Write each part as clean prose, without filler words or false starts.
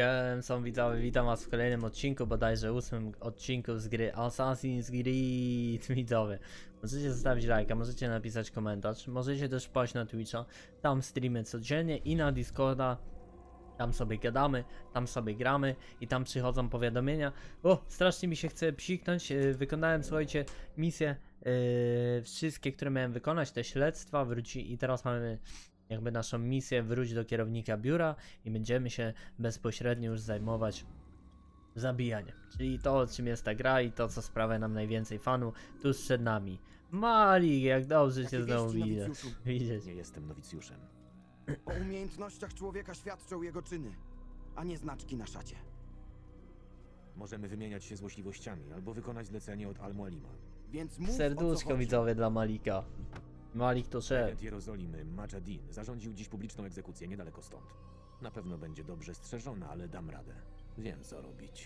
Są widzowie, witam was w kolejnym odcinku, bodajże 8 odcinku z gry Assassin's Creed. Widzowie, możecie zostawić lajka, możecie napisać komentarz, możecie też wpaść na Twitcha, tam streamy codziennie i na Discorda. Tam sobie gadamy, tam sobie gramy i tam przychodzą powiadomienia. O, strasznie mi się chce psiknąć. Wykonałem, słuchajcie, misje wszystkie, które miałem wykonać, te śledztwa, wróci i teraz mamy jakby naszą misję, wróć do kierownika biura i będziemy się bezpośrednio już zajmować zabijaniem. Czyli to, czym jest ta gra i to, co sprawia nam najwięcej fanu tuż przed nami. Malik, jak dobrze cię znowu widzieć. Nie jestem nowicjuszem. O umiejętnościach człowieka świadczą jego czyny, a nie znaczki na szacie. Możemy wymieniać się złośliwościami albo wykonać zlecenie od Al-Mualima. Więc mów, o co Serduszko chodzi. widzowie dla Malika. Malik to szef. Regent Jerozolimy, Majadin, zarządził dziś publiczną egzekucję niedaleko stąd. Na pewno będzie dobrze strzeżona, ale dam radę. Wiem, co robić.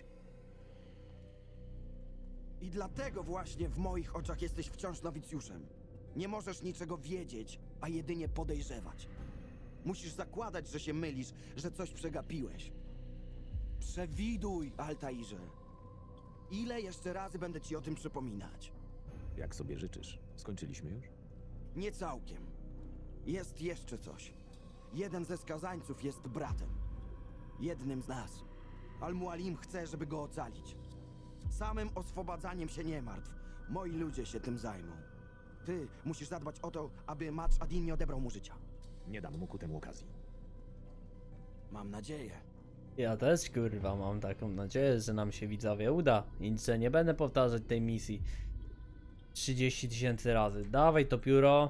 I dlatego właśnie w moich oczach jesteś wciąż nowicjuszem. Nie możesz niczego wiedzieć, a jedynie podejrzewać. Musisz zakładać, że się mylisz, że coś przegapiłeś. Przewiduj, Altairze. Ile jeszcze razy będę ci o tym przypominać? Jak sobie życzysz? Skończyliśmy już? Nie całkiem. Jest jeszcze coś. Jeden ze skazańców jest bratem. Jednym z nas. Al-Mualim chce, żeby go ocalić. Samym oswobadzaniem się nie martw. Moi ludzie się tym zajmą. Ty musisz zadbać o to, aby Majadin nie odebrał mu życia. Nie dam mu ku temu okazji. Mam nadzieję. Ja też kurwa mam taką nadzieję, że nam się widzowie uda i że nie będę powtarzać tej misji 30 000 razy. Dawaj to pióro.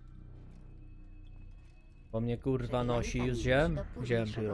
Bo mnie kurwa nosi, już wziąłem pióro.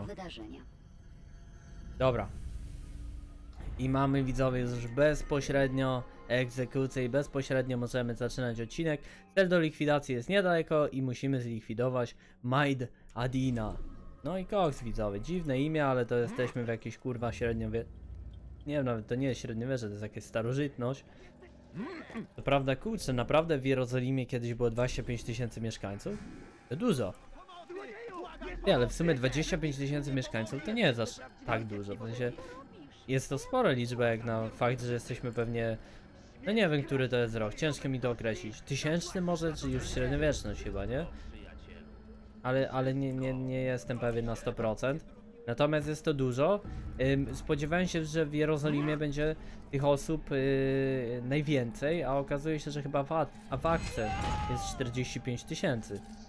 Dobra. I mamy widzowie już bezpośrednio egzekucję i bezpośrednio możemy zaczynać odcinek. Cel do likwidacji jest niedaleko i musimy zlikwidować Majadina. No i koks widzowie, dziwne imię, ale to jesteśmy w jakiejś kurwa średniowieczu. Nie wiem, nawet to nie jest średniowiecze, to jest jakaś starożytność. To prawda, kurczę, naprawdę w Jerozolimie kiedyś było 25 000 mieszkańców? To dużo. Nie, ale w sumie 25 000 mieszkańców to nie jest aż tak dużo. W sensie jest to spora liczba jak na fakt, że jesteśmy pewnie... No nie wiem, który to jest rok, ciężko mi to określić. 1000 może, czy już średniowieczność chyba, nie? Ale nie jestem pewien na 100%. Natomiast jest to dużo. Spodziewałem się, że w Jerozolimie będzie tych osób najwięcej, a okazuje się, że chyba w Akce jest 45 000.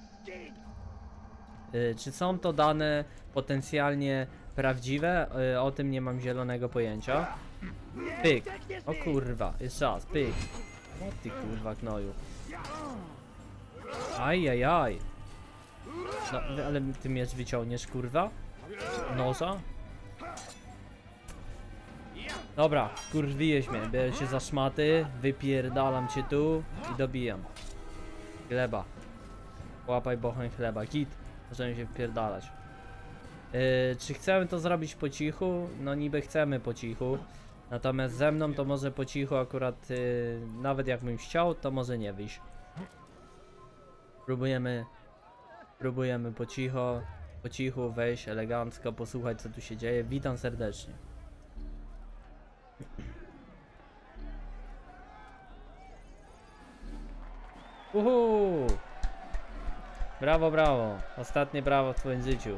Czy są to dane potencjalnie prawdziwe? O tym nie mam zielonego pojęcia. Pyk. O kurwa, jeszcze raz, pyk. O ty kurwa gnoju. Ajajaj. No, ale ty miecz wyciągniesz, kurwa? Noża? Dobra, kurwiłeś mnie, bierę się za szmaty, wypierdalam cię tu i dobijam. Chleba. Łapaj bocheń chleba, git. Możemy się wpierdalać. Czy chcemy to zrobić po cichu? No niby chcemy po cichu. Natomiast ze mną to może po cichu akurat, nawet jakbym chciał, to może nie wyjść. Próbujemy po cichu wejść elegancko, posłuchać co tu się dzieje. Witam serdecznie. Uhu! Brawo, brawo. Ostatnie brawo w twoim życiu.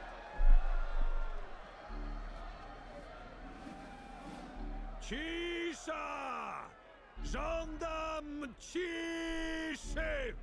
Cisza! Żądam ciszy!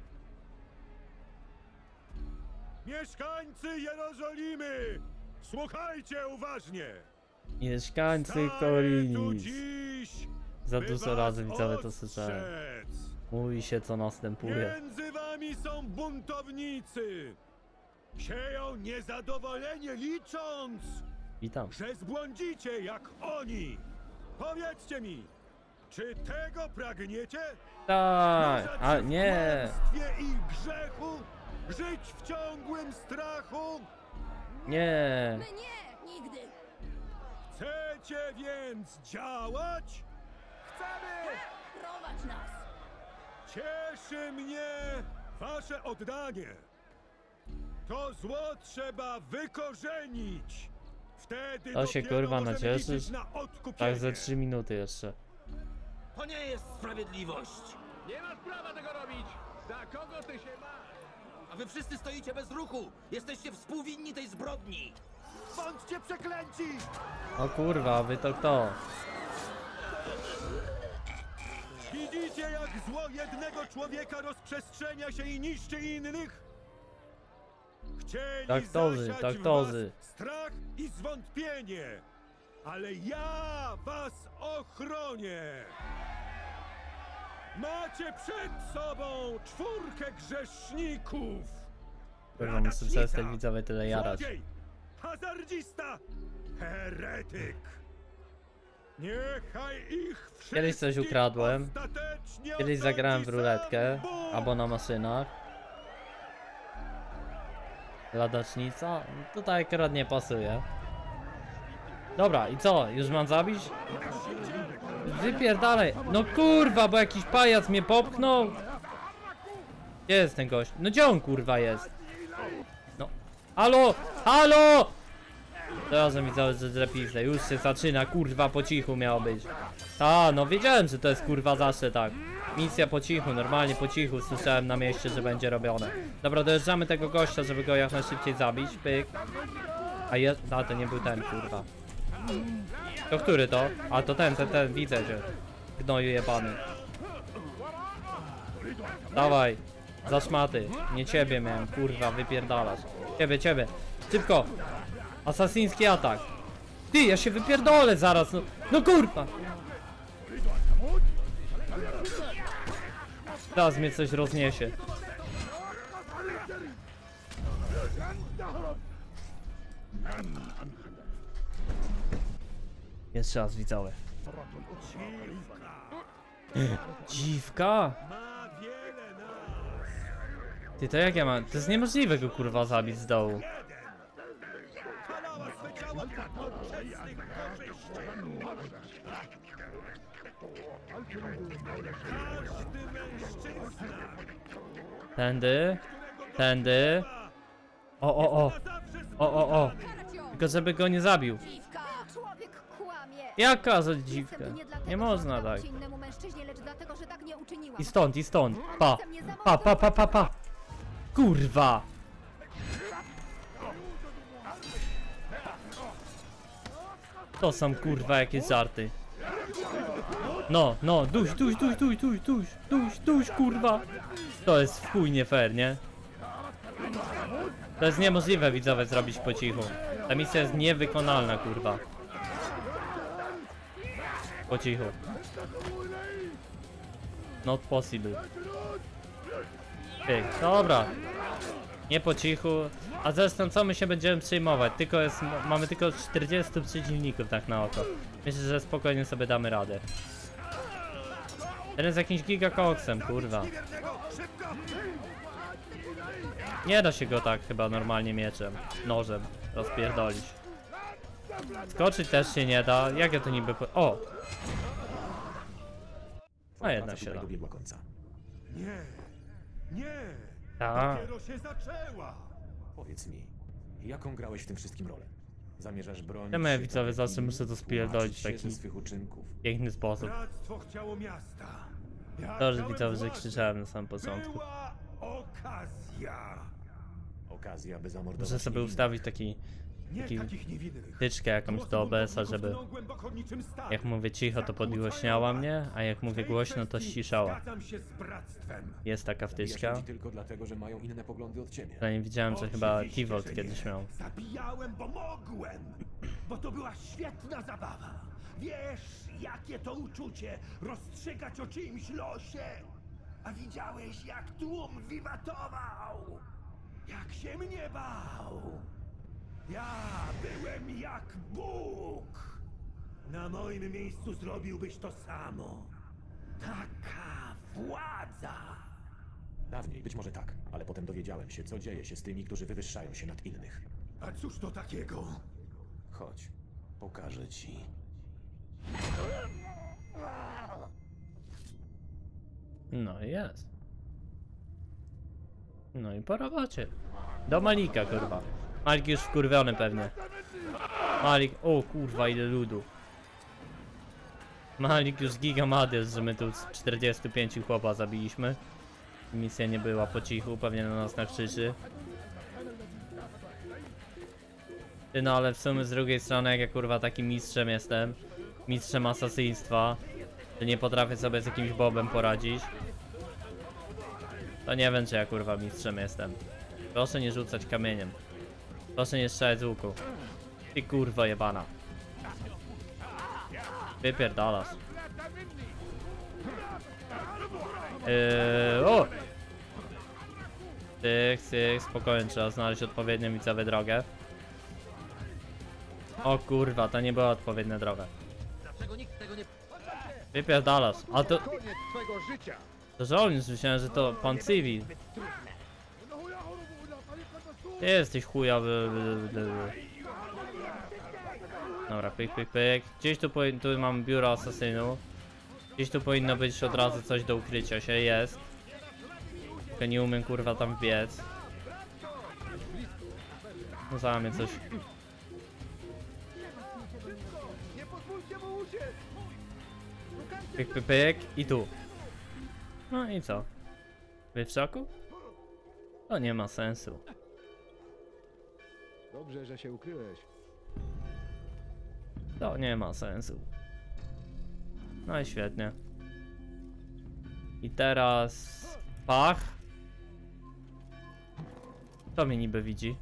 Mieszkańcy Jerozolimy, słuchajcie uważnie! Mieszkańcy Staję tu Korinis. dziś, Za by dużo was razy widzowie to słyszałem. ostrzec. Mówi się co następuje. Między wami są buntownicy. Sieją niezadowolenie, licząc, Witam. że zbłądzicie jak oni. Powiedzcie mi, czy tego pragniecie? Tak, Możecie a w nie. kłamstwie i grzechu? Żyć w ciągłym strachu? Nie. My nie! Nigdy! Chcecie więc działać? Chcemy! Prowadź nas! Cieszy mnie wasze oddanie. To zło trzeba wykorzenić. Wtedy To się, dopiero kurwa, możemy nacieszysz? liczyć na odkupienie. Tak ze 3 minuty jeszcze. To nie jest sprawiedliwość. Nie masz prawa tego robić! Za kogo ty się masz? A wy wszyscy stoicie bez ruchu. Jesteście współwinni tej zbrodni. Bądźcie przeklęci! O kurwa, wy to kto? Widzicie, jak zło jednego człowieka rozprzestrzenia się i niszczy innych? Chcieli Taktozy, zasiać taktozy. w was strach i zwątpienie, ale ja was ochronię. Macie przed sobą 4 grzeszników. Kurwa, muszę przestać widzowie tyle jarać. Złodziej, hazardzista, heretyk. Niechaj ich wszystkich Kiedyś coś ukradłem. ostatecznie Kiedyś zagrałem w osądzi ruletkę, sam Bóg. albo na maszynach. Ladacznica? No tutaj akurat nie pasuje. Dobra, i co? Już mam zabić? Wypierdalaj! No kurwa, bo jakiś pajac mnie popchnął! Gdzie jest ten gość? No gdzie on kurwa jest? No. Halo! Halo! Teraz widzę, że drepizle. Już się zaczyna, kurwa, po cichu miało być. A, no wiedziałem, że to jest kurwa zawsze tak. Misja po cichu, normalnie po cichu. Słyszałem na mieście, że będzie robione. Dobra, dojeżdżamy tego gościa, żeby go jak najszybciej zabić. Pyk. A to nie był ten, kurwa. To który to? A to ten, widzę, że gnoju jebany. Dawaj, za szmaty. Nie ciebie miałem, kurwa, wypierdalasz. Ciebie. Szybko. Asasyński atak. Ty, ja się wypierdolę zaraz, no kurwa. Teraz mnie coś rozniesie. Jeszcze raz widzowie. Dziwka? Ma wiele nas. Ty, to jak ja mam? To jest niemożliwe go kurwa zabić z dołu. Kalała swe ciało dla podczesnych korzyści. Każdy mężczyzna, Tędy. O. o. Karać ją! Tylko żeby go nie zabił. Dziwka! Człowiek kłamie! Jak kazać Jestem dziwkę? tu nie dlatego, Nie że można oddałam tak. się innemu mężczyźnie, lecz dlatego, że tak nie uczyniłam. I stąd. Pa. Kurwa. To są kurwa jakieś żarty. No, duś, kurwa. To jest w chuj nie fair, nie? To jest niemożliwe widzowie zrobić po cichu. Ta misja jest niewykonalna, kurwa. Po cichu. Not possible. Ej, dobra. Nie po cichu. A zresztą co my się będziemy przejmować? Mamy tylko 40 przeciwników tak na oko. Myślę, że spokojnie sobie damy radę. Ten jest jakimś gigakoksem, kurwa. Nie da się go tak chyba normalnie mieczem, nożem rozpierdolić. Skoczyć też się nie da. Jak ja to niby O! A jednak się da. dobiegła końca. Nie. Ta. Dopiero się zaczęła. Powiedz mi, jaką grałeś w tym wszystkim rolę? Zamierzasz bronić Ja moje się widzowie tak zawsze jak muszę to inni, spierdolić w tłumaczyć się taki ze swych uczynków? piękny sposób. Bractwo chciało miasta. Ja Dobrze chciałem widzowie, że władzy. krzyczałem na samym początku. Była okazja. Okazja, by zamordować Muszę sobie niewinnych. ustawić taki Nie Taki takich niewinnych. tyczkę jakąś do OBS-a, żeby Głęboko niczym stary. jak mówię cicho to podgłośniała mnie, a jak mówię głośno to ściszała. Zgadzam się z bractwem. Jest taka Zabijasz wtyczka. ludzi tylko dlatego, że mają inne poglądy od ciebie. Ja nie widziałem, że chyba Oczywiście, T-Volt że kiedyś nie. miał. Zabijałem, bo mogłem. Bo to była świetna zabawa. Wiesz, jakie to uczucie rozstrzygać o czyimś losie. A widziałeś, jak tłum wiwatował. Jak się mnie bał. Ja byłem jak Bóg. Na moim miejscu zrobiłbyś to samo. Taka władza. Dawniej, być może tak, ale potem dowiedziałem się, co dzieje się z tymi, którzy wywyższają się nad innych. A cóż to takiego? Chodź, pokażę ci. No i jest. No i po robocie. Do Malika, kurwa. Malik już wkurwiony pewnie. Malik, o kurwa ile ludu. Malik już gigamadius, że my tu z 45 chłopa zabiliśmy. Misja nie była po cichu, pewnie na nas nakrzyczy. Ty no ale w sumie z drugiej strony jak ja kurwa takim mistrzem jestem, mistrzem asasyństwa, że nie potrafię sobie z jakimś bobem poradzić, to nie wiem czy ja kurwa mistrzem jestem. Proszę nie rzucać kamieniem. Proszę nie strzelać z łuku. Ty kurwa jebana. Wypierdalasz. O! Tyk, spokojnie, trzeba znaleźć odpowiednią widzowie drogę. O kurwa, to nie była odpowiednia droga. Wypierdalasz, a to... To żołnierz, myślałem, że to pan cywil. Ty jesteś chujowy. Dobra, pyk. Gdzieś tu mam biuro asasynu. Gdzieś tu powinno być od razu coś do ukrycia się, jest. Tylko nie umiem kurwa tam wbiec. No za mnie coś. Pyk i tu. No i co? Wy w szoku? To nie ma sensu. Dobrze, że się ukryłeś. To nie ma sensu. No i świetnie. I teraz... Pach. Kto mnie niby widzi?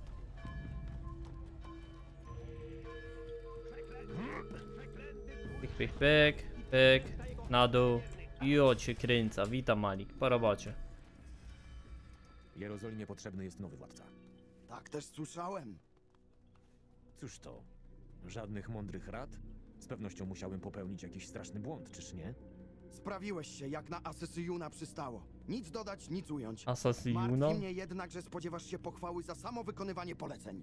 Pyk. Na dół. Jo cię kręca. Witam Malik. Po robocie. Jerozolimie potrzebny jest nowy władca. Tak też słyszałem. Cóż to? Żadnych mądrych rad? Z pewnością musiałem popełnić jakiś straszny błąd, czyż nie? Sprawiłeś się, jak na Asesyjuna przystało. Nic dodać, nic ująć. Asasyjuna? Martwi mnie jednak, że spodziewasz się pochwały za samo wykonywanie poleceń.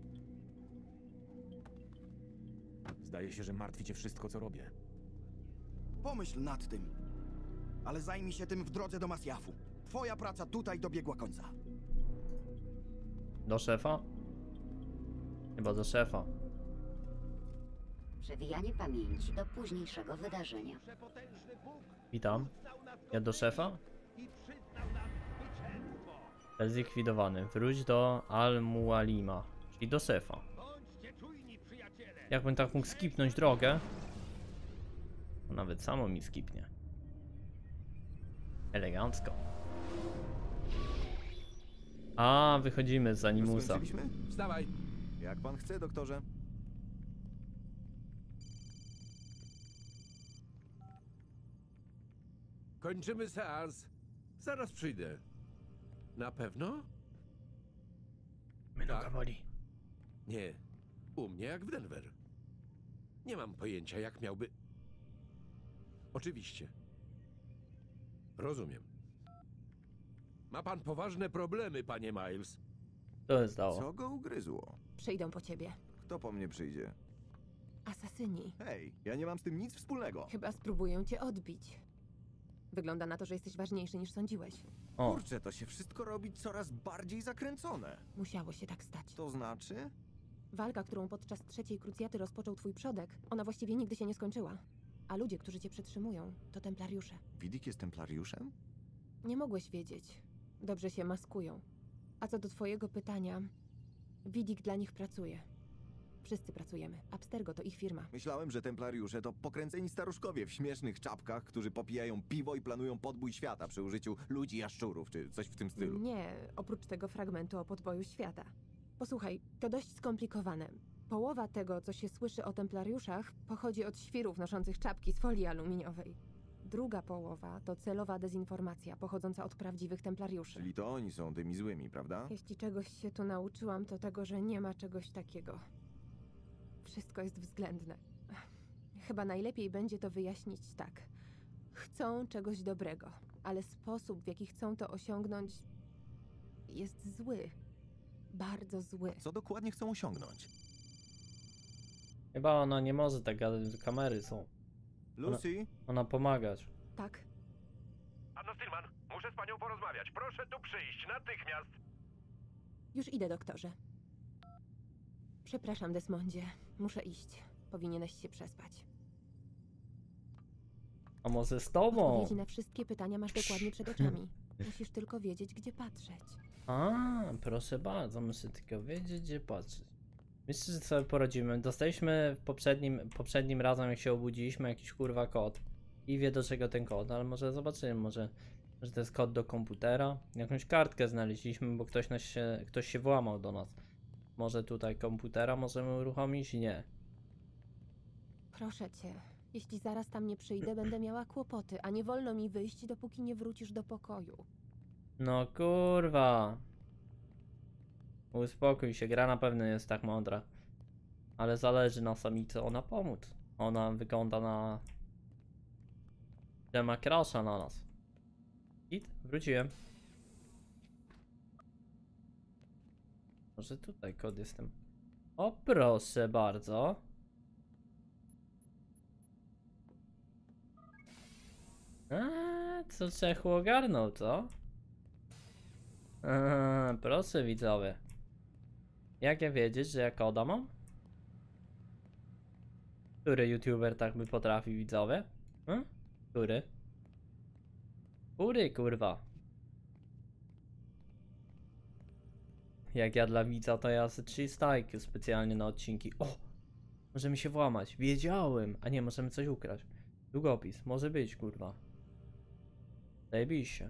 Zdaje się, że martwi cię wszystko, co robię. Pomyśl nad tym. Ale zajmij się tym w drodze do Masjafu. Twoja praca tutaj dobiegła końca. Do szefa? Chyba do szefa. Przewijanie pamięci do późniejszego wydarzenia. Witam. Ja do szefa? Zlikwidowany. Wróć do Al-Mualima. Czyli do szefa. Jakbym tak mógł skipnąć drogę, to nawet samo mi skipnie. Elegancko. A, wychodzimy z Animusa. Skończyliśmy? Wstawaj. Jak pan chce, doktorze. Kończymy seans. Zaraz przyjdę. Na pewno? Mnie noga boli. Nie. U mnie jak w Denver. Nie mam pojęcia, jak miałby... Oczywiście. Rozumiem. Ma pan poważne problemy, panie Miles. To jest dało. Co go ugryzło? Przyjdą po ciebie. Kto po mnie przyjdzie? Asasyni. Hej, ja nie mam z tym nic wspólnego. Chyba spróbują cię odbić. Wygląda na to, że jesteś ważniejszy niż sądziłeś. O, Kurczę, to się wszystko robi coraz bardziej zakręcone. Musiało się tak stać. To znaczy? Walka, którą podczas trzeciej krucjaty rozpoczął twój przodek, ona właściwie nigdy się nie skończyła. A ludzie, którzy cię przetrzymują, to templariusze. Widik jest templariuszem? Nie mogłeś wiedzieć. Dobrze się maskują. A co do twojego pytania, Widik dla nich pracuje. Wszyscy pracujemy. Abstergo to ich firma. Myślałem, że templariusze to pokręceni staruszkowie w śmiesznych czapkach, którzy popijają piwo i planują podbój świata przy użyciu ludzi jaszczurów, czy coś w tym stylu. Nie, oprócz tego fragmentu o podboju świata. Posłuchaj, to dość skomplikowane. Połowa tego, co się słyszy o templariuszach, pochodzi od świrów noszących czapki z folii aluminiowej. Druga połowa to celowa dezinformacja pochodząca od prawdziwych templariuszy. Czyli to oni są tymi złymi, prawda? Jeśli czegoś się tu nauczyłam, to tego, że nie ma czegoś takiego. Wszystko jest względne. Chyba najlepiej będzie to wyjaśnić tak. Chcą czegoś dobrego, ale sposób, w jaki chcą to osiągnąć, jest zły. Bardzo zły. Co dokładnie chcą osiągnąć? chyba ona nie może tak gadać, kamery są. Lucy? Ona pomagać. Tak? Anno Stillman, muszę z panią porozmawiać. Proszę tu przyjść natychmiast. Już idę, doktorze. Przepraszam, Desmondzie. Muszę iść. Powinieneś się przespać. A może z tobą? Odpowiedzi na wszystkie pytania masz dokładnie przed oczami. Musisz tylko wiedzieć, gdzie patrzeć. A, proszę bardzo, muszę tylko wiedzieć, gdzie patrzeć. Myślę, że sobie poradzimy. Dostaliśmy poprzednim razem, jak się obudziliśmy, jakiś kurwa kod. I wie do czego ten kod, ale może zobaczymy, może to jest kod do komputera. Jakąś kartkę znaleźliśmy, bo ktoś się włamał do nas. Może tutaj komputera możemy uruchomić? Nie. Proszę cię. Jeśli zaraz tam nie przyjdę, będę miała kłopoty, a nie wolno mi wyjść, dopóki nie wrócisz do pokoju. No kurwa. Uspokój się, gra na pewno jest tak mądra. Ale zależy na samicy ona pomóc. Ona wygląda na... że ma crasha na nas. I wróciłem. Może tutaj kod jestem. O proszę bardzo. Co Czechu ogarnął, co? Proszę widzowie. Jak ja wiedzieć, że ja koda mam? Który youtuber tak by potrafił, widzowie? Który? Który, kurwa? Jak ja dla widza, to ja ze 300 IQ specjalnie na odcinki. O! Możemy się włamać. Wiedziałem! A nie, możemy coś ukraść. Długopis. Może być, kurwa. Zajebiście.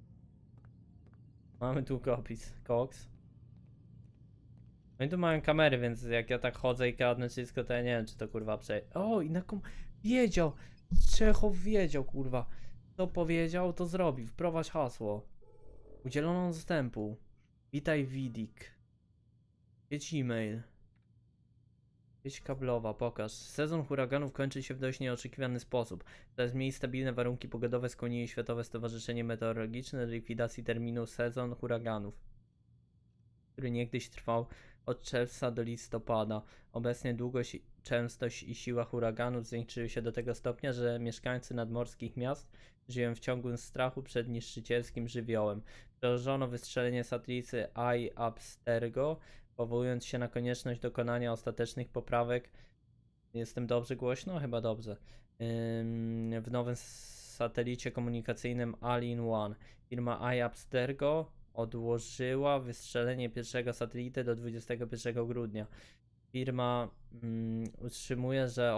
Mamy długopis. Cox. No i tu mają kamery, więc jak ja tak chodzę i kradnę wszystko, to ja nie wiem, czy to kurwa przejdzie. O, i na wiedział! Czechow wiedział, kurwa. Kto powiedział, to zrobi. Wprowadź hasło. Udzielono dostępu. Witaj, Widik. Jedź e-mail. Sieć kablowa, pokaż. Sezon huraganów kończy się w dość nieoczekiwany sposób. Coraz mniej stabilne warunki pogodowe skłoniły Światowe Stowarzyszenie Meteorologiczne do likwidacji terminu sezon huraganów, który niegdyś trwał od czerwca do listopada. Obecnie długość, częstość i siła huraganów zwiększyły się do tego stopnia, że mieszkańcy nadmorskich miast żyją w ciągłym strachu przed niszczycielskim żywiołem. Przełożono wystrzelenie satelity iAbstergo, powołując się na konieczność dokonania ostatecznych poprawek. Jestem dobrze głośno? Chyba dobrze. W nowym satelicie komunikacyjnym All-in-One. Firma iAbstergo odłożyła wystrzelenie pierwszego satelity do 21 grudnia. Firma utrzymuje, że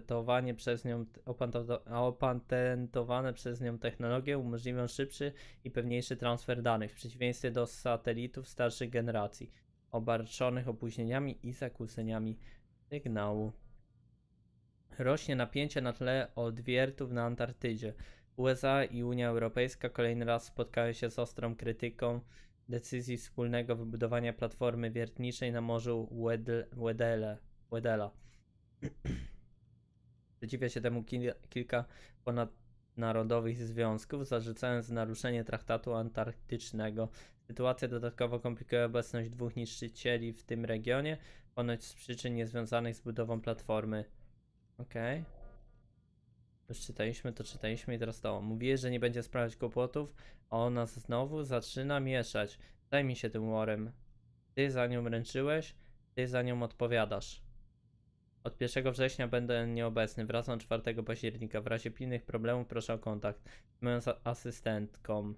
opatentowane przez nią technologie umożliwią szybszy i pewniejszy transfer danych, w przeciwieństwie do satelitów starszych generacji, obarczonych opóźnieniami i zakłóceniami sygnału. Rośnie napięcie na tle odwiertów na Antarktydzie. USA i Unia Europejska kolejny raz spotkały się z ostrą krytyką decyzji wspólnego wybudowania platformy wiertniczej na Morzu Weddella. Sprzeciwia się temu kilka ponadnarodowych związków, zarzucając naruszenie traktatu antarktycznego. Sytuacja dodatkowo komplikuje obecność dwóch niszczycieli w tym regionie, ponoć z przyczyn niezwiązanych z budową platformy. Okej. Już czytaliśmy, to czytaliśmy i teraz to. Mówiłeś, że nie będzie sprawiać kłopotów, a ona znowu zaczyna mieszać. Zajmij się tym Warem. Ty za nią ręczyłeś, ty za nią odpowiadasz. Od 1 września będę nieobecny, wracam 4 października. W razie pilnych problemów proszę o kontakt z moją asystentką.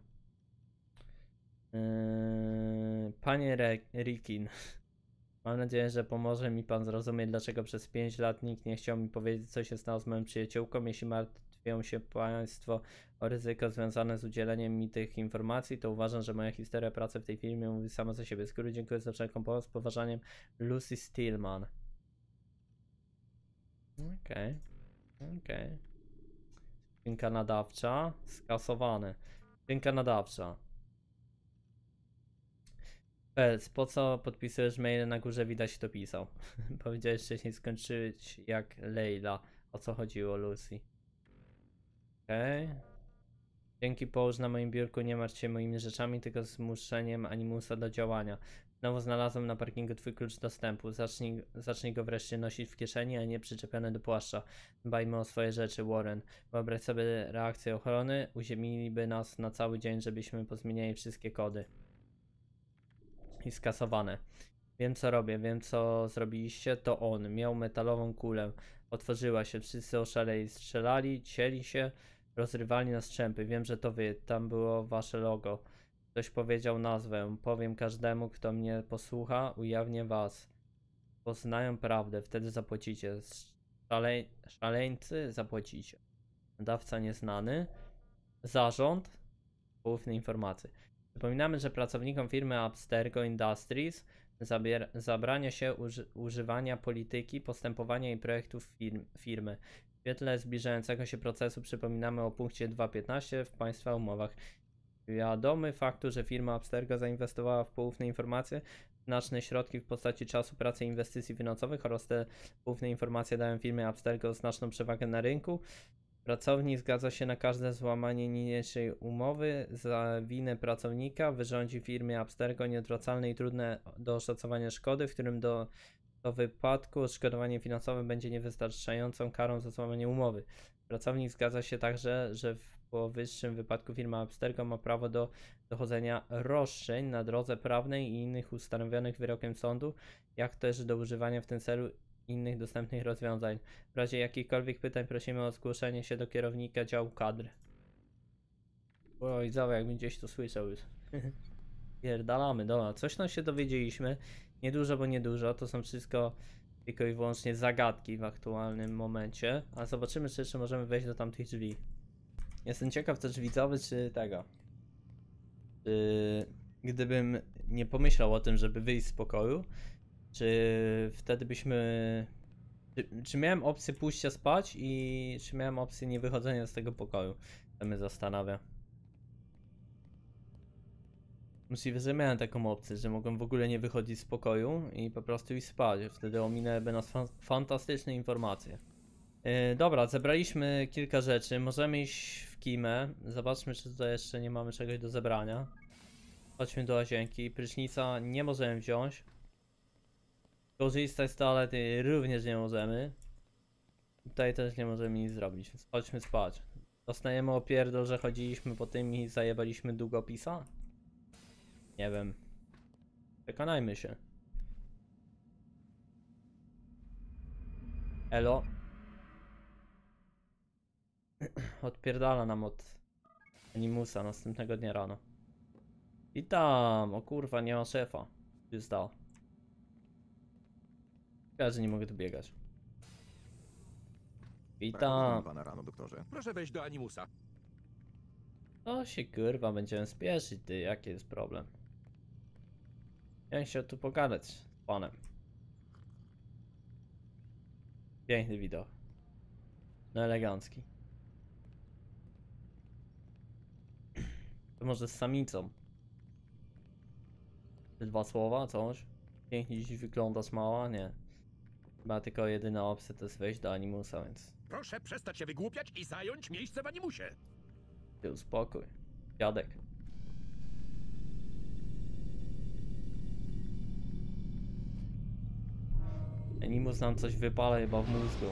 Panie Rikin, mam nadzieję, że pomoże mi pan zrozumieć, dlaczego przez 5 lat nikt nie chciał mi powiedzieć, co się stało z moją przyjaciółką. Jeśli martwią się państwo o ryzyko związane z udzieleniem mi tych informacji, to uważam, że moja historia pracy w tej firmie mówi sama za siebie. Z góry dziękuję za wszelką pomoc. Z poważaniem, Lucy Stillman. Okej. Skrzynka nadawcza. Skasowane. Skrzynka nadawcza. Pels, po co podpisujesz maile? Na górze widać, kto pisał. Powiedziałeś wcześniej skończyć jak Leila. O co chodziło, Lucy? Okej. Dzięki, połóż na moim biurku, nie martw się moimi rzeczami, tylko zmuszeniem Animusa do działania. Znowu znalazłem na parkingu twój klucz dostępu. Zacznij go wreszcie nosić w kieszeni, a nie przyczepiony do płaszcza. Dbajmy o swoje rzeczy, Warren. Wyobraź sobie reakcję ochrony. Uziemiliby nas na cały dzień, żebyśmy pozmieniali wszystkie kody. I skasowane. Wiem co robię, wiem co zrobiliście, to on. Miał metalową kulę. Otworzyła się, wszyscy oszaleli, strzelali, cięli się, rozrywali na strzępy. Wiem, że to wy, tam było wasze logo. Ktoś powiedział nazwę, powiem każdemu, kto mnie posłucha, ujawnię was. Poznają prawdę, wtedy zapłacicie. Szaleńcy zapłacicie. Dawca nieznany. Zarząd. Poufne informacje. Przypominamy, że pracownikom firmy Abstergo Industries zabrania się używania polityki, postępowania i projektów firmy. W świetle zbliżającego się procesu przypominamy o punkcie 2.15 w Państwa umowach. Wiadomy faktu, że firma Abstergo zainwestowała w poufne informacje znaczne środki w postaci czasu, pracy i inwestycji finansowych oraz te poufne informacje dają firmie Abstergo znaczną przewagę na rynku. Pracownik zgadza się na każde złamanie niniejszej umowy. Za winę pracownika wyrządzi firmie Abstergo nieodwracalne i trudne do oszacowania szkody, w którym do wypadku odszkodowanie finansowe będzie niewystarczającą karą za złamanie umowy. Pracownik zgadza się także, że w powyższym wypadku firma Abstergo ma prawo do dochodzenia roszczeń na drodze prawnej i innych ustanowionych wyrokiem sądu, jak też do używania w tym celu innych dostępnych rozwiązań. W razie jakichkolwiek pytań prosimy o zgłoszenie się do kierownika działu kadr. Oj, jakbym gdzieś to słyszał już. Pierdalamy, dobra, coś tam się dowiedzieliśmy. Niedużo, bo niedużo, to są wszystko tylko i wyłącznie zagadki w aktualnym momencie. A zobaczymy, czy jeszcze możemy wejść do tamtych drzwi. Jestem ciekaw też widzowy, czy tego. Gdybym nie pomyślał o tym, żeby wyjść z pokoju, czy wtedy byśmy... Czy miałem opcję pójścia spać i czy miałem opcję nie wychodzenia z tego pokoju? To mnie zastanawia. Możliwe, że miałem taką opcję, że mogłem w ogóle nie wychodzić z pokoju i po prostu iść spać. Wtedy ominęłyby nas fantastyczne informacje. Dobra, zebraliśmy kilka rzeczy. Możemy iść w kimę. Zobaczmy, czy tutaj jeszcze nie mamy czegoś do zebrania. Chodźmy do łazienki. Prysznica nie możemy wziąć. Korzystać z toalety również nie możemy. Tutaj też nie możemy nic zrobić, więc chodźmy spać. Dostajemy opierdol, że chodziliśmy po tym i zajebaliśmy długopisa? Nie wiem. Przekonajmy się. Elo. Odpierdala nam od Animusa następnego dnia rano. Witam! O kurwa, nie ma szefa. Się stało. Ja, że nie mogę tu biegać. Witam. Pana rano, doktorze. Proszę wejść do Animusa. To się kurwa będziemy spieszyć, ty, jaki jest problem? Chciałem się tu pogadać z panem. Piękny widok. No elegancki. To może z samicą. Te dwa słowa, coś? Pięknie dziś wyglądasz, mała? Nie. Chyba tylko jedyna opcja to jest wejść do Animusa, więc... Proszę przestać się wygłupiać i zająć miejsce w Animusie. Ty uspokój. Dziadek. Animus nam coś wypala chyba w mózgu.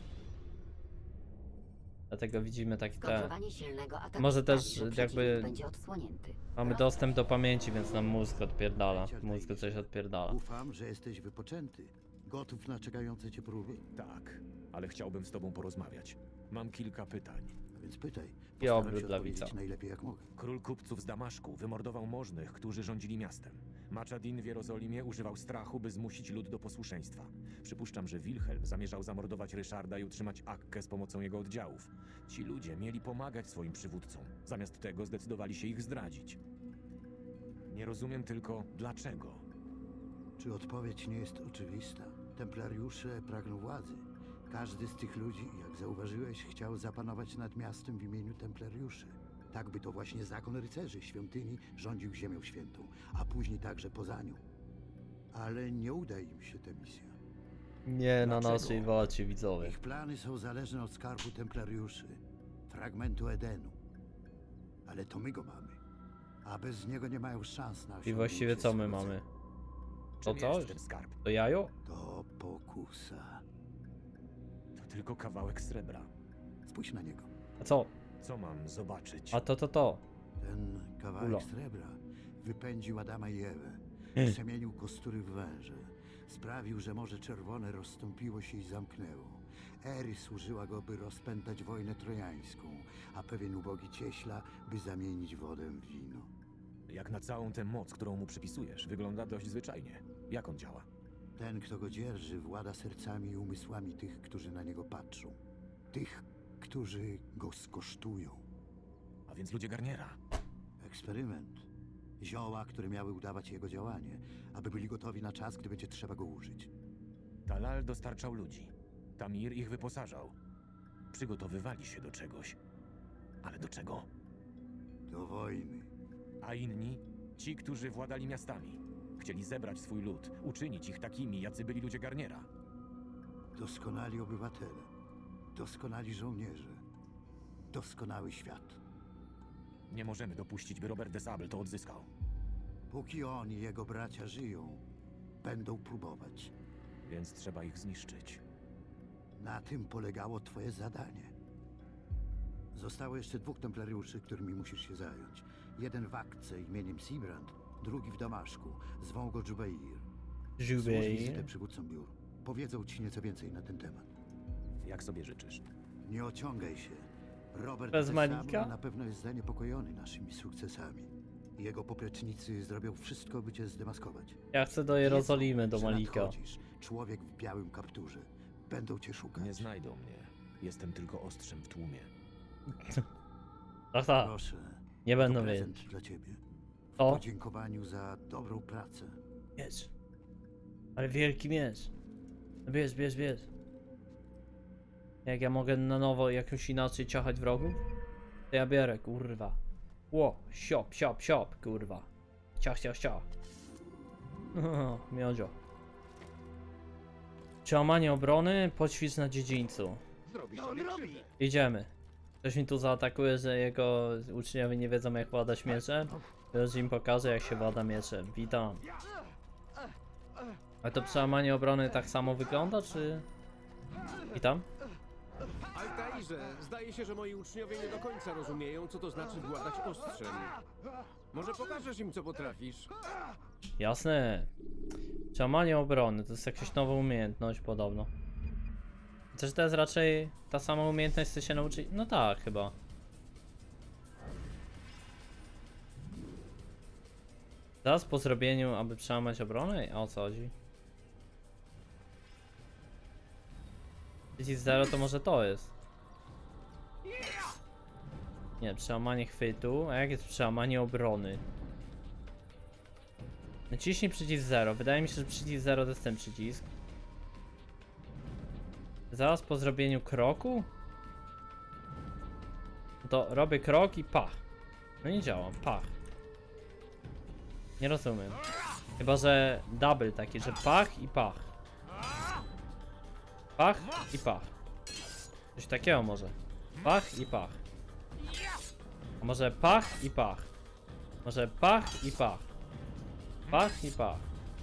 Dlatego widzimy takie te... Skończowanie silnego ataku Może też sprawi, że jakby przeciwnik będzie odsłonięty. mamy dostęp do pamięci, więc nam mózg odpierdala. W mózgu coś odpierdala. Ufam, że jesteś wypoczęty. Gotów na czekające cię próby? Tak, ale chciałbym z tobą porozmawiać. Mam kilka pytań. A więc pytaj. I Postaram obrót się dla odpowiedzieć widza. najlepiej jak mogę. Król kupców z Damaszku wymordował możnych, którzy rządzili miastem. Machadin w Jerozolimie używał strachu, by zmusić lud do posłuszeństwa. Przypuszczam, że Wilhelm zamierzał zamordować Ryszarda i utrzymać Akkę z pomocą jego oddziałów. Ci ludzie mieli pomagać swoim przywódcom. Zamiast tego zdecydowali się ich zdradzić. Nie rozumiem tylko, dlaczego. Czy odpowiedź nie jest oczywista? Templariusze pragną władzy. Każdy z tych ludzi, jak zauważyłeś, chciał zapanować nad miastem w imieniu templariuszy. Tak by to właśnie zakon rycerzy świątyni rządził ziemią świętą, a później także poza nią. Ale nie uda im się ta misja. Nie na Dlaczego? naszej wocie, widzowie. Ich plany są zależne od skarbu templariuszy, fragmentu Edenu. Ale to my go mamy, a bez niego nie mają szans na I osiągnięcie właściwie co my swego mamy? Czym To coś? jest ten skarb? To jajo? celu. To pokusa. To tylko kawałek srebra. Spójrz na niego. A co? Co mam zobaczyć? A to. Ten kawałek Ula. srebra wypędził Adama i Ewę, Przemienił kostury w węże. Sprawił, że Morze Czerwone rozstąpiło się i zamknęło. Eris użyła go, by rozpętać wojnę trojańską, a pewien ubogi cieśla, by zamienić wodę w wino. Jak na całą tę moc, którą mu przypisujesz, wygląda dość zwyczajnie. Jak on działa? Ten, kto go dzierży, włada sercami i umysłami tych, którzy na niego patrzą. Tych, którzy go skosztują. A więc ludzie Garniera. Eksperyment. Zioła, które miały udawać jego działanie, aby byli gotowi na czas, gdy będzie trzeba go użyć. Talal dostarczał ludzi. Tamir ich wyposażał. Przygotowywali się do czegoś. Ale do czego? Do wojny. A inni? Ci, którzy władali miastami. Chcieli zebrać swój lud, uczynić ich takimi, jacy byli ludzie Garniera. Doskonali obywatele. Doskonali żołnierze. Doskonały świat. Nie możemy dopuścić, by Robert de Sable to odzyskał. Póki on i jego bracia żyją, będą próbować. Więc trzeba ich zniszczyć. Na tym polegało twoje zadanie. Zostało jeszcze 2 templariuszy, którymi musisz się zająć. Jeden w Akce imieniem Sibrand, drugi w Damaszku. Zwą go Jubeir. Złóż wizytę przywódcom biur. Powiedzą ci nieco więcej na ten temat. Jak sobie życzysz. Nie ociągaj się. Robert Bez de Malika? Sable na pewno jest zaniepokojony naszymi sukcesami. Jego poplecznicy zrobią wszystko, by cię zdemaskować. Ja chcę do Jerozolimy, do Wiedzą, że Malika. nadchodzisz. Człowiek w białym kapturze. Będą cię szukać. Nie znajdą mnie. Jestem tylko ostrzem w tłumie. Ach tak, Proszę. nie To będą prezent wiedzieć. dla ciebie. W O, podziękowaniu za dobrą pracę. miecz. Ale wielki miecz. Bierz, bierz, bierz. Jak ja mogę na nowo jakoś inaczej ciachać wrogów? To ja biorę, kurwa. Ło, siop, siop, siop, kurwa. Ciach, ciach, ciach. Miodzio. Przełamanie obrony, poćwicz na dziedzińcu. Idziemy. Ktoś mi tu zaatakuje, że jego uczniowie nie wiedzą jak władać mieczem. Już im pokażę jak się włada mieczem. Witam. A to przełamanie obrony tak samo wygląda, czy... Witam. Altairze, zdaje się, że moi uczniowie nie do końca rozumieją, co to znaczy władać ostrzem. Może pokażesz im, co potrafisz? Jasne. Przełamanie obrony, to jest jakaś nowa umiejętność podobno. Chociaż to jest raczej ta sama umiejętność, co się nauczyć? No tak, chyba. Zaraz po zrobieniu, aby przełamać obronę? A o co chodzi? Jeśli 0 to może to jest. Nie, przełamanie chwytu. A jak jest przełamanie obrony? Naciśnij przycisk 0. Wydaje mi się, że przycisk 0 to jest ten przycisk. Zaraz po zrobieniu kroku? To robię krok i pach. No nie działa, pach. Nie rozumiem. Chyba, że double taki, że pach i pach. Pach i pach. Coś takiego może. Pach i pach. A może pach i pach. Może pach i pach. Pach i pach.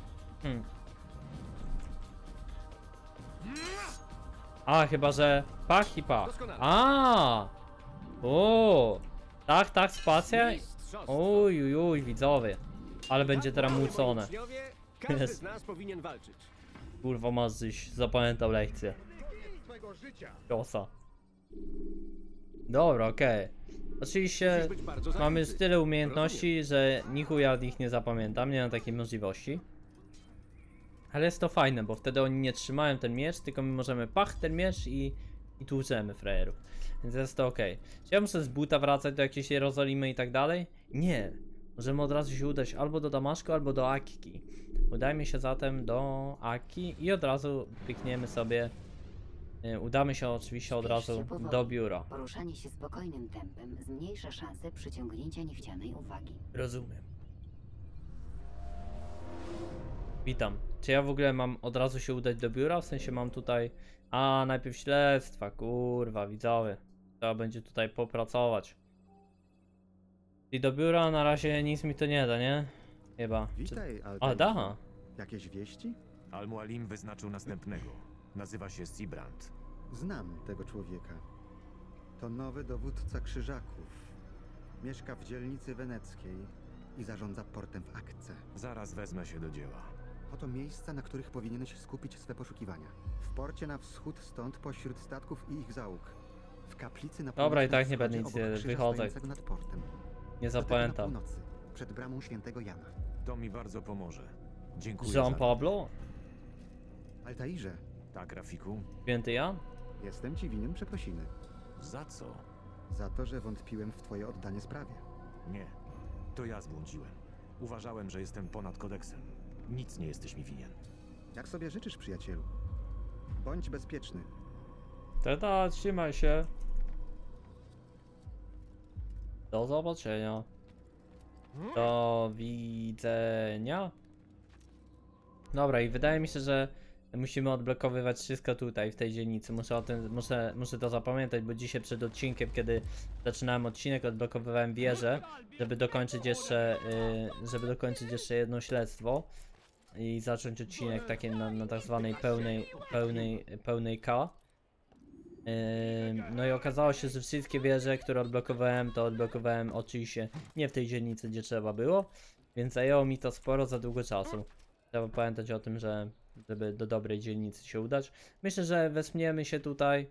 A, chyba, że pach i pach. A! O! Tak, tak, spacja. Uj, uj, widzowie. Ale będzie teraz mucone. Każdy z nas powinien walczyć. Kurwa, Mazzyś zapamiętał lekcję. Ciosa. Dobra, okej. Oczywiście mamy już tyle umiejętności, że nichuja ich nie zapamiętam, nie mam takiej możliwości. Ale jest to fajne, bo wtedy oni nie trzymają ten miecz, tylko my możemy pach ten miecz i tłuczemy frajerów. Więc jest to okej. Czy ja muszę z buta wracać do jakiejś Jerozolimy i tak dalej? Nie. Możemy od razu się udać albo do Damaszku, albo do Akki. Udajmy się zatem do Akki i od razu klikniemy sobie. Udamy się oczywiście od razu do biura. Poruszanie się spokojnym tempem zmniejsza szanse przyciągnięcia niechcianej uwagi. Rozumiem. Witam. Czy ja w ogóle mam od razu się udać do biura? W sensie mam tutaj... A, najpierw śledztwa, kurwa, widzowie. Trzeba będzie tutaj popracować. I do biura na razie nic mi to nie da, nie? Chyba. Witaj, A, da. Jakieś wieści? Al-Mualim wyznaczył następnego. Nazywa się Sibrand. Znam tego człowieka. To nowy dowódca krzyżaków. Mieszka w dzielnicy weneckiej. i zarządza portem w Akce. Zaraz wezmę się do dzieła. Oto miejsca, na których powinieneś skupić swe poszukiwania. W porcie na wschód stąd pośród statków i ich załóg. W kaplicy na Dobra, i północnym tak nie będę wschodzie nic, obok krzyża wychodzę. stojącego nad portem. Nie Do tego zapamiętam. Na północy, przed bramą świętego Jana. To mi bardzo pomoże. Dziękuję Jean za... Pablo? Altairze, Tak, Rafiku? Święty Jan? jestem ci winien przeprosiny. Za co? Za to, że wątpiłem w twoje oddanie sprawie. Nie. To ja zbłądziłem. Uważałem, że jestem ponad kodeksem. Nic nie jesteś mi winien. Jak sobie życzysz, przyjacielu? Bądź bezpieczny. Teda, trzymaj się. Do zobaczenia. Do widzenia. Dobra, i wydaje mi się, że musimy odblokowywać wszystko tutaj, w tej dzielnicy. Muszę to zapamiętać, bo dzisiaj przed odcinkiem, kiedy zaczynałem odcinek, odblokowywałem wieżę, żeby dokończyć jeszcze jedno śledztwo i zacząć odcinek taki na tak zwanej pełnej K. No i okazało się, że wszystkie wieże, które odblokowałem, to odblokowałem oczywiście nie w tej dzielnicy, gdzie trzeba było, więc zajęło mi to sporo za długo czasu. Trzeba pamiętać o tym, żeby do dobrej dzielnicy się udać. Myślę, że wespniemy się tutaj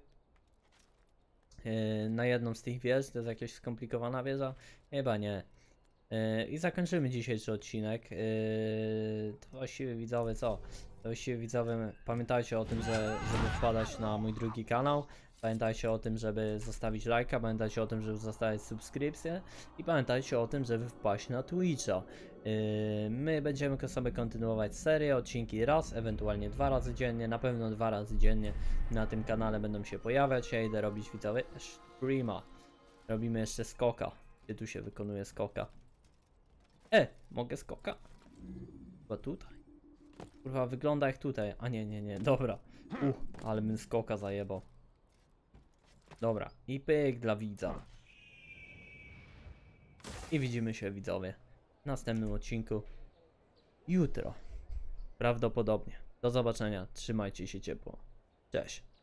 na jedną z tych wież. To jest jakaś skomplikowana wieża? Chyba nie. I zakończymy dzisiejszy odcinek. To właściwie widzowie co? To właściwie widzowie pamiętajcie o tym, żeby wpadać na mój drugi kanał. Pamiętajcie o tym, żeby zostawić lajka, pamiętajcie o tym, żeby zostawić subskrypcję i pamiętajcie o tym, żeby wpaść na Twitcha. My będziemy sobie kontynuować serię, odcinki raz, ewentualnie 2 razy dziennie, na pewno 2 razy dziennie na tym kanale będą się pojawiać. Ja idę robić widzowie streama. Robimy jeszcze skoka. Gdzie tu się wykonuje skoka? Mogę skoka? Chyba tutaj. Kurwa, wygląda jak tutaj. A nie, dobra. Ale bym skoka zajebał. Dobra, i pyk dla widza. I widzimy się, widzowie, w następnym odcinku jutro. Prawdopodobnie. Do zobaczenia, trzymajcie się ciepło. Cześć.